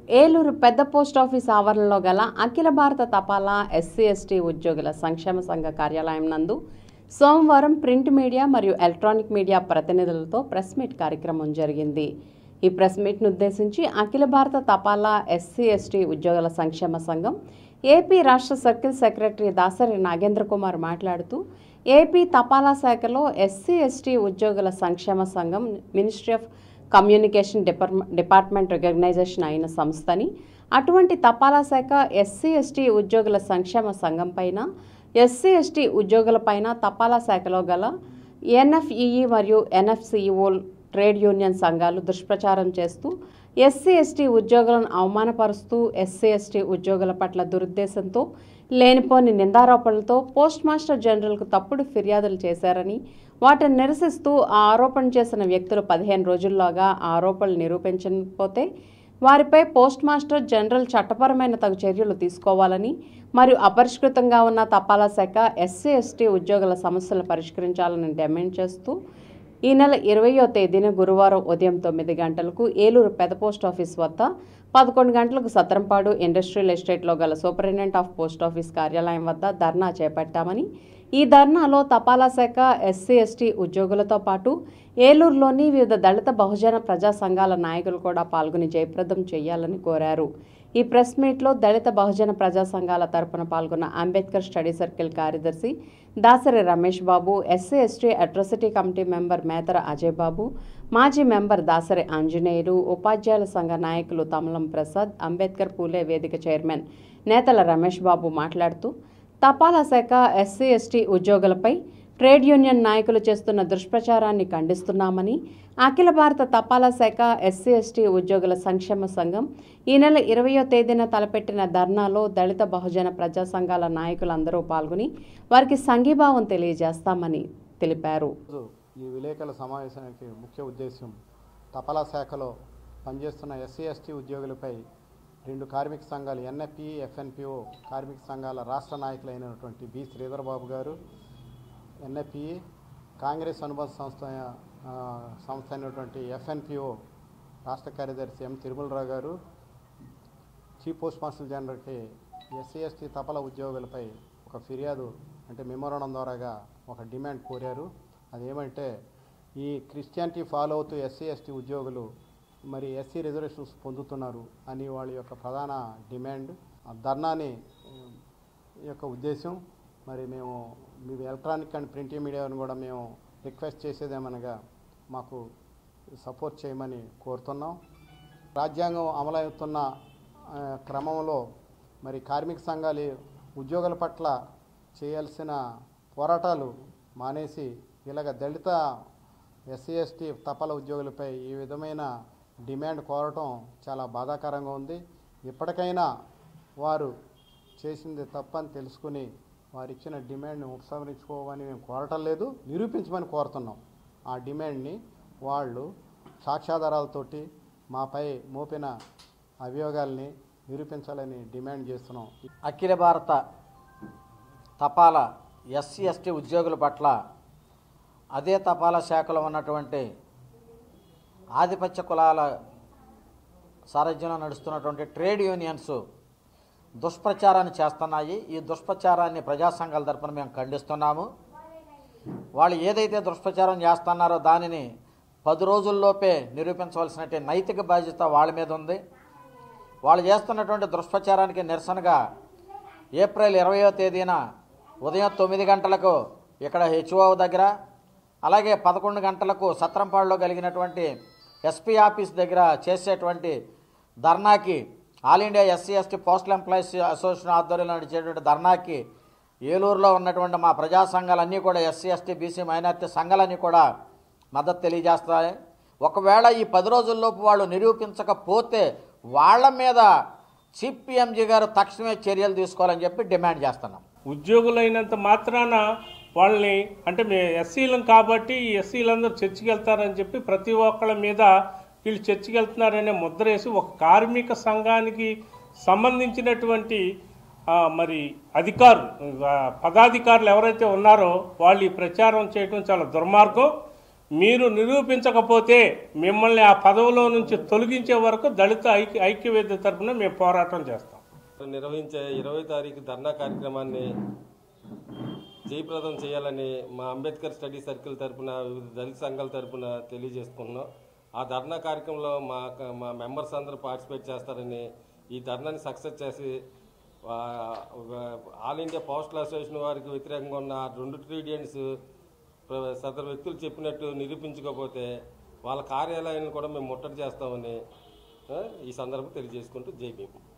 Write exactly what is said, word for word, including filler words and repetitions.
ఏలూరు పెద్ద post office ఆవరణలో గల అఖిల భారత తపాలా ఎస్సీ ఎస్టీ ఉద్యోగుల సంక్షేమ సంఘ కార్యాలయం నందు సోమవారం ప్రింట్ మీడియా మరియు ఎలక్ట్రానిక్ మీడియా ప్రతినిధులతో ప్రెస్ మీట్ కార్యక్రమం జరిగింది. ఈ ప్రెస్ మీట్ను ఉద్దేశించి అఖిల భారత తపాలా ఎస్సీ ఎస్టీ ఉద్యోగుల సంక్షేమ సంఘం ఏపీ రాష్ట్ర సర్కిల్ సెక్రటరీ దాసరి నాగేంద్ర కుమార్ మాట్లాడుతూ, ఏపీ తపాలా శాఖలో ఎస్సీ ఎస్టీ ఉద్యోగుల సంక్షేమ సంఘం ministry of communication department recognisation అయిన సంస్థని, అటువంటి తపాలా శాఖ ఎస్సీ ఎస్టీ ఉద్యోగుల సంక్షేమ సంఘం పైన, ఎస్సీ ఎస్టీ ఉద్యోగులపైన తపాలా శాఖలో గల ఎన్ఎఫ్ఈఈ మరియు ఎన్ఎఫ్సిఈఓ ట్రేడ్ యూనియన్ సంఘాలు దుష్ప్రచారం చేస్తూ ఎస్సీ ఎస్టీ ఉద్యోగులను అవమానపరుస్తూ ఎస్సీ ఎస్టీ ఉద్యోగుల పట్ల దురుద్దేశంతో లేనిపోని నిందారోపణలతో పోస్ట్ మాస్టర్ జనరల్కు తప్పుడు ఫిర్యాదులు చేశారని, వాటిని నిరసిస్తూ ఆ ఆరోపణ చేసిన వ్యక్తులు పదిహేను రోజుల్లోగా ఆ ఆరోపణలు నిరూపించకపోతే వారిపై పోస్ట్ మాస్టర్ జనరల్ చట్టపరమైన తగు చర్యలు తీసుకోవాలని మరియు అపరిష్కృతంగా ఉన్న తపాలా శాఖ ఎస్సీ ఎస్టీ ఉద్యోగుల సమస్యలను పరిష్కరించాలని డిమాండ్ చేస్తూ ఈ నెల ఇరవయో తేదీన గురువారం ఉదయం తొమ్మిది గంటలకు ఏలూరు పెద్ద పోస్ట్ ఆఫీస్ వద్ద, పదకొండు గంటలకు సత్రంపాడు ఇండస్ట్రియల్ ఎస్టేట్లో గల సూపరింటెండెంట్ ఆఫ్ పోస్ట్ ఆఫీస్ కార్యాలయం వద్ద ధర్నా చేపట్టామని, ఈ ధర్నాలో తపాలా శాఖ ఎస్సీ ఎస్టీ ఉద్యోగులతో పాటు ఏలూరులోని వివిధ దళిత బహుజన ప్రజా సంఘాల నాయకులు కూడా పాల్గొని జయప్రదం చేయాలని కోరారు. ఈ ప్రెస్ మీట్లో దళిత బహుజన ప్రజా సంఘాల తరపున పాల్గొన్న అంబేద్కర్ స్టడీ సర్కిల్ కార్యదర్శి Dasari Ramesh Babu, SC ST atrocity committee member Methara Ajay Babu, మాజీ మెంబర్ దాసరి ఆంజనేయులు, ఉపాధ్యాయుల సంఘ నాయకులు తమలం ప్రసాద్, అంబేద్కర్ పూలే వేదిక చైర్మన్ నేతల రమేష్ బాబు మాట్లాడుతూ, తపాలా శాఖ ఎస్సీ ఎస్టీ ఉద్యోగులపై ట్రేడ్ యూనియన్ నాయకులు చేస్తున్న దుష్ప్రచారాన్ని ఖండిస్తున్నామని, అఖిల భారత తపాలా శాఖ ఎస్సీ ఎస్టీ ఉద్యోగుల సంక్షేమ సంఘం ఈ నెల ఇరవయో తేదీన తలపెట్టిన ధర్నాలో దళిత బహుజన ప్రజా సంఘాల నాయకులందరూ పాల్గొని వారికి సంఘీభావం తెలియజేస్తామని తెలిపారు. ఈ విలేకరుల సమావేశానికి ముఖ్య ఉద్దేశం తపాలా శాఖలో పనిచేస్తున్న ఎస్సీ ఎస్టీ ఉద్యోగులపై రెండు కార్మిక సంఘాలు ఎన్ఎఫ్ఈ ఎఫ్ఎన్పిఓ కార్మిక సంఘాల రాష్ట్ర నాయకులైనటువంటి బి శ్రీధర్బాబు గారు, ఎన్ఎఫ్ఈ కాంగ్రెస్ అనుబంధ సంస్థ సంస్థ అయినటువంటి ఎఫ్ఎన్పిఓ రాష్ట్ర కార్యదర్శి ఎం తిరుమలరావు గారు, చీఫ్ పోస్ట్ మాస్టర్ జనరల్కి ఎస్సీ ఎస్టీ తపాలా ఉద్యోగులపై ఒక ఫిర్యాదు అంటే మెమోరాండం ద్వారాగా ఒక డిమాండ్ కోరారు. అదేమంటే, ఈ క్రిస్టియానిటీ ఫాలో అవుతూ ఎస్సీ ఎస్టీ ఉద్యోగులు మరి ఎస్సీ రిజర్వేషన్స్ పొందుతున్నారు అని వాళ్ళ యొక్క ప్రధాన డిమాండ్. ధర్నాని యొక్క ఉద్దేశం మరి మేము మీ ఎలక్ట్రానిక్ అండ్ ప్రింట్ మీడియాను కూడా మేము రిక్వెస్ట్ చేసేదేమనగా మాకు సపోర్ట్ చేయమని కోరుతున్నాం. రాజ్యాంగం అమలవుతున్న క్రమంలో మరి కార్మిక సంఘాలు ఉద్యోగుల పట్ల చేయాల్సిన పోరాటాలు మానేసి ఇలాగ దళిత ఎస్సీ ఎస్టీ తపాలా ఉద్యోగులపై ఈ విధమైన డిమాండ్ కోరటం చాలా బాధాకరంగా ఉంది. ఇప్పటికైనా వారు చేసింది తప్పని తెలుసుకుని వారు ఇచ్చిన డిమాండ్ని ఉపసంహరించుకోవని మేము కోరటం లేదు, నిరూపించమని కోరుతున్నాం. ఆ డిమాండ్ని వాళ్ళు సాక్ష్యాధారాలతోటి మాపై మోపిన అభియోగాల్ని నిరూపించాలని డిమాండ్ చేస్తున్నాం. అఖిల భారత తపాలా ఎస్సీ ఎస్టీ ఉద్యోగుల పట్ల అదే తపాలా శాఖలో ఉన్నటువంటి ఆధిపత్య కులాల సారథ్యంలో నడుస్తున్నటువంటి ట్రేడ్ యూనియన్స్ దుష్ప్రచారాన్ని చేస్తున్నాయి. ఈ దుష్ప్రచారాన్ని ప్రజా సంఘాల తరపున మేము ఖండిస్తున్నాము. వాళ్ళు ఏదైతే దుష్ప్రచారం చేస్తున్నారో దానిని పది రోజుల్లోపే నిరూపించవలసినటువంటి నైతిక బాధ్యత వాళ్ళ మీద ఉంది. వాళ్ళు చేస్తున్నటువంటి దుష్ప్రచారానికి నిరసనగా ఏప్రిల్ ఇరవయో తేదీన ఉదయం తొమ్మిది గంటలకు ఇక్కడ హెచ్ఓ దగ్గర, అలాగే పదకొండు గంటలకు సత్రంపాడులో కలిగినటువంటి ఎస్పీ ఆఫీస్ దగ్గర చేసేటువంటి ధర్నాకి, all India SC ST postal employees association ఆధ్వర్యంలో నడిచేటువంటి ధర్నాకి ఏలూరులో ఉన్నటువంటి మా ప్రజా సంఘాలన్నీ కూడా ఎస్సీ ఎస్టీ బీసీ మైనార్టీ సంఘాలన్నీ కూడా మద్దతు తెలియజేస్తాయి. ఒకవేళ ఈ పది రోజుల్లోపు వాళ్ళు నిరూపించకపోతే వాళ్ళ మీద చీఫ్ పిఎంజీ గారు తక్షణమే చర్యలు తీసుకోవాలని చెప్పి డిమాండ్ చేస్తున్నాం. ఉద్యోగులైనంత మాత్రాన వాళ్ళని అంటే మేము ఎస్సీలం కాబట్టి ఈ ఎస్సీలందరూ చర్చికి వెళ్తారని చెప్పి ప్రతి ఒక్కళ్ళ మీద వీళ్ళు చర్చికి వెళ్తున్నారనే ముద్ర వేసి ఒక కార్మిక సంఘానికి సంబంధించినటువంటి మరి అధికారులు పదాధికారులు ఎవరైతే ఉన్నారో వాళ్ళు ఈ ప్రచారం చేయడం చాలా దుర్మార్గం. మీరు నిరూపించకపోతే మిమ్మల్ని ఆ పదవిలో నుంచి తొలగించే వరకు దళిత ఐక్య ఐక్యవేద్య తరఫున మేము పోరాటం చేస్తాం. నిర్వహించే ఇరవై తారీఖు ధర్నా కార్యక్రమాన్ని జయప్రదం చేయాలని మా అంబేద్కర్ స్టడీ సర్కిల్ తరఫున వివిధ దళిత సంఘాల తరఫున తెలియజేసుకుంటున్నాం. ఆ ధర్నా కార్యక్రమంలో మా మా మెంబర్స్ అందరూ పార్టిసిపేట్ చేస్తారని, ఈ ధర్నాని సక్సెస్ చేసి ఆల్ ఇండియా పోస్టల్ అసోసియేషన్ వారికి వ్యతిరేకంగా ఉన్న రెండు ట్రీడియన్స్ సదరు వ్యక్తులు చెప్పినట్టు నిరూపించకపోతే వాళ్ళ కార్యాలయాన్ని కూడా మేము ముట్టడి చేస్తామని ఈ సందర్భం తెలియజేసుకుంటూ జై భీమ్.